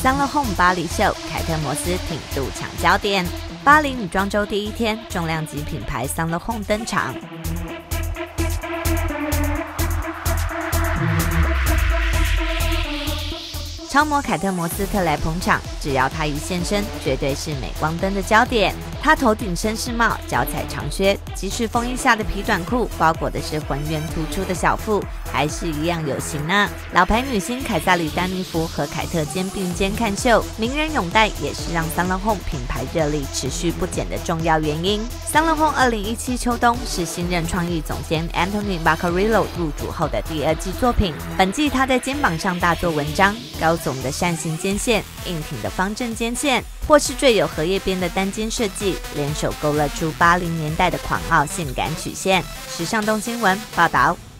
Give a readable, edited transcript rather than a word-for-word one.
桑乐 Home 巴黎秀，凯特摩斯挺度抢焦点。巴黎女装周第一天，重量级品牌桑乐 Home 登场。超模凯特摩斯特来捧场，只要她一现身，绝对是镁光灯的焦点。她头顶绅士帽，脚踩长靴，即使风衣下的皮短裤包裹的是浑圆突出的小腹，还是一样有型啊！老牌女星凯撒里丹尼弗和凯特肩并肩看秀，名人拥戴也是让桑乐 Home 品牌热力持续不减的重要原因。桑乐 Home 2017秋冬是新任创意总监 Anthony Vaccarello 入主后的第2季作品。本季他在肩膀上大做文章，高耸的扇形肩线、硬挺的方正肩线，或是最有荷叶边的单肩设计，联手勾勒出80年代的狂傲性感曲线。时尚动新闻报道。